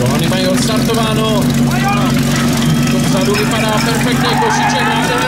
Johany mají odstartováno. To vzadu vypadá perfektně, Košiče nádherně.